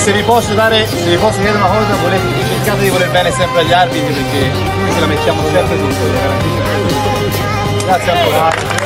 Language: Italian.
se vi posso chiedere una cosa, cercate di voler bene sempre agli arbitri perché noi ce la mettiamo sempre tutto. Grazie ancora.